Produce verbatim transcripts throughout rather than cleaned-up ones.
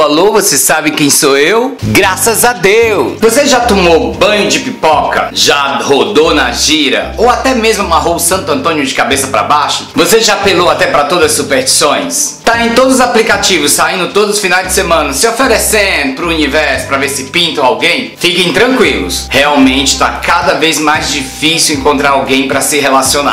alô, você sabe quem sou eu? Graças a Deus! Você já tomou banho de pipoca? Já rodou na gira? Ou até mesmo amarrou o Santo Antônio de cabeça pra baixo? Você já apelou até pra todas as superstições? Tá em todos os aplicativos, saindo todos os finais de semana, se oferecendo pro universo pra ver se pintam alguém? Fiquem tranquilos, realmente tá cada vez mais difícil encontrar alguém pra se relacionar.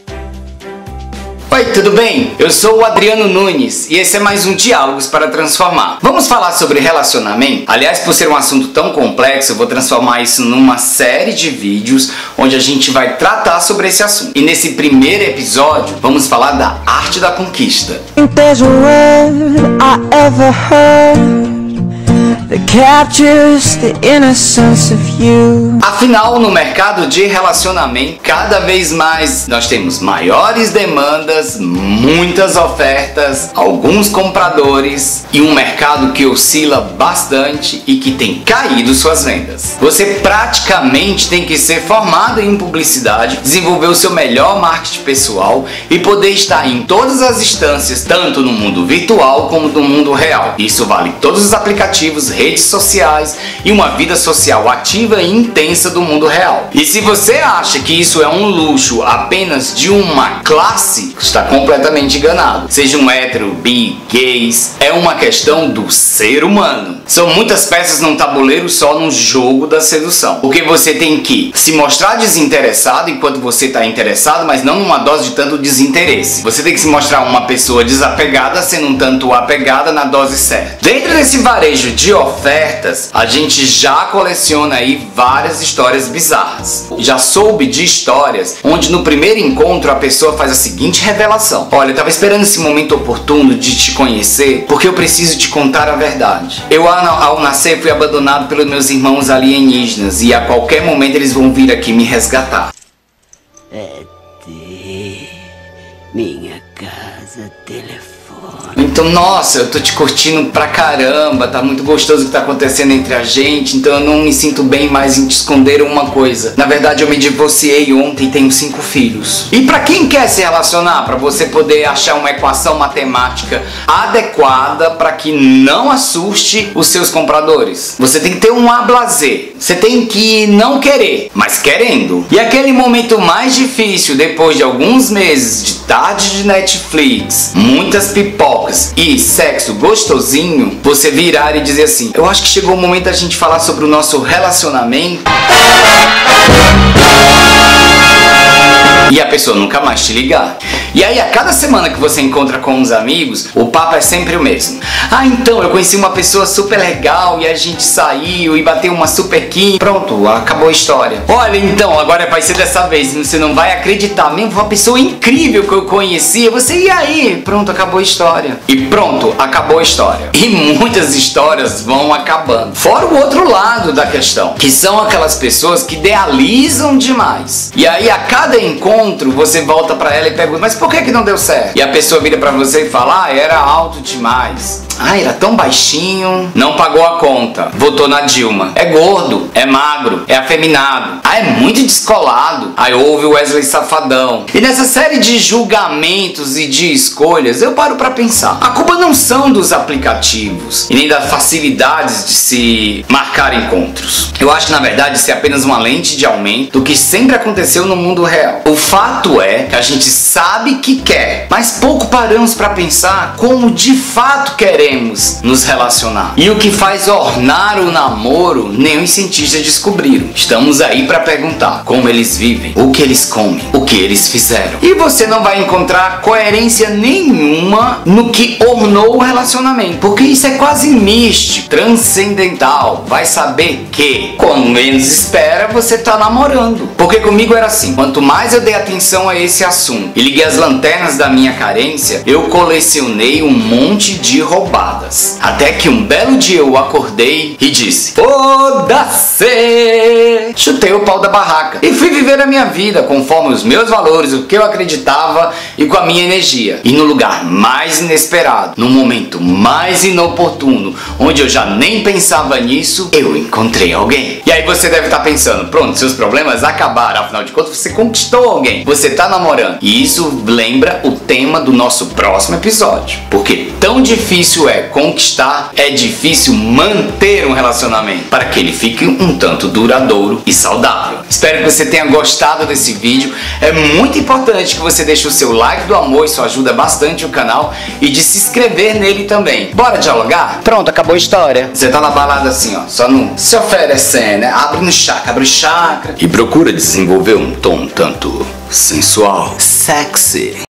Oi, tudo bem? Eu sou o Adriano Nunes e esse é mais um Diálogos para Transformar. Vamos falar sobre relacionamento? Aliás, por ser um assunto tão complexo, eu vou transformar isso numa série de vídeos onde a gente vai tratar sobre esse assunto. E nesse primeiro episódio, vamos falar da arte da conquista. There's a word I ever heard that captures the innocence of you. Afinal, no mercado de relacionamento, cada vez mais nós temos maiores demandas, muitas ofertas, alguns compradores e um mercado que oscila bastante e que tem caído suas vendas. Você praticamente tem que ser formado em publicidade, desenvolver o seu melhor marketing pessoal e poder estar em todas as instâncias, tanto no mundo virtual como no mundo real. Isso vale todos os aplicativos, redes sociais e uma vida social ativa e intensa do mundo real. E se você acha que isso é um luxo apenas de uma classe, está completamente enganado. Seja um hétero, bi, gays, é uma questão do ser humano. São muitas peças num tabuleiro só no jogo da sedução. Porque você tem que se mostrar desinteressado enquanto você está interessado, mas não numa dose de tanto desinteresse. Você tem que se mostrar uma pessoa desapegada sendo um tanto apegada na dose certa. Dentro desse varejo de ofertas, a gente já coleciona aí várias histórias bizarras. Já soube de histórias onde no primeiro encontro a pessoa faz a seguinte revelação: olha, eu tava esperando esse momento oportuno de te conhecer porque eu preciso te contar a verdade. Eu ao nascer fui abandonado pelos meus irmãos alienígenas e a qualquer momento eles vão vir aqui me resgatar. É de minha casa, telefone. Então, nossa, eu tô te curtindo pra caramba, tá muito gostoso o que tá acontecendo entre a gente, então eu não me sinto bem mais em te esconder uma coisa. Na verdade, eu me divorciei ontem e tenho cinco filhos. E pra quem quer se relacionar, pra você poder achar uma equação matemática adequada pra que não assuste os seus compradores, você tem que ter um ablazer. Você tem que não querer, mas querendo. E aquele momento mais difícil, depois de alguns meses de tarde de Netflix, muitas pipocas e sexo gostosinho, você virar e dizer assim: eu acho que chegou o momento da gente falar sobre o nosso relacionamento. E a pessoa nunca mais te ligar. E aí, a cada semana que você encontra com uns amigos, o papo é sempre o mesmo. Ah, então, eu conheci uma pessoa super legal e a gente saiu e bateu uma super química. Pronto, acabou a história. Olha, então, agora vai ser dessa vez. Você não vai acreditar mesmo, foi uma pessoa incrível que eu conhecia. Você, e aí? Pronto, acabou a história. E pronto, acabou a história. E muitas histórias vão acabando. Fora o outro lado da questão, que são aquelas pessoas que idealizam demais. E aí, a cada encontro, você volta pra ela e pergunta: mas por que que não deu certo? E a pessoa vira pra você e fala: ah, era alto demais. Ah, era tão baixinho. Não pagou a conta. Votou na Dilma. É gordo, é magro, é afeminado. Ah, é muito descolado. Aí ouve o Wesley Safadão. E nessa série de julgamentos e de escolhas, eu paro pra pensar. A culpa não são dos aplicativos e nem das facilidades de se marcar encontros. Eu acho que na verdade isso é apenas uma lente de aumento do que sempre aconteceu no mundo real. O fato é que a gente sabe que quer, mas pouco paramos pra pensar como de fato queremos nos relacionar. E o que faz ornar o namoro, nem os cientistas descobriram. Estamos aí para perguntar como eles vivem, o que eles comem, o que eles fizeram. E você não vai encontrar coerência nenhuma no que ornou o relacionamento, porque isso é quase místico, transcendental. Vai saber que, quando menos espera, você tá namorando. Porque comigo era assim: quanto mais eu dei atenção a esse assunto e liguei as lanternas da minha carência, eu colecionei um monte de roubadas. Até que um belo dia eu acordei e disse: foda-se! Chutei o pau da barraca e fui viver a minha vida conforme os meus valores, o que eu acreditava e com a minha energia. E no lugar mais inesperado, no momento mais inoportuno, onde eu já nem pensava nisso, eu encontrei alguém. E aí você deve estar pensando: pronto, seus problemas acabaram, afinal de contas você conquistou alguém, você tá namorando. E isso lembra o tema do nosso próximo episódio, porque tão difícil difícil é conquistar, é difícil manter um relacionamento para que ele fique um tanto duradouro e saudável. Espero que você tenha gostado desse vídeo. É muito importante que você deixe o seu like do amor, isso ajuda bastante o canal, e de se inscrever nele também. Bora dialogar? Pronto, acabou a história. Você tá na balada assim, ó, só não se oferecendo, né? Abre no chakra, abre o chakra e procura desenvolver um tom tanto sensual, sexy.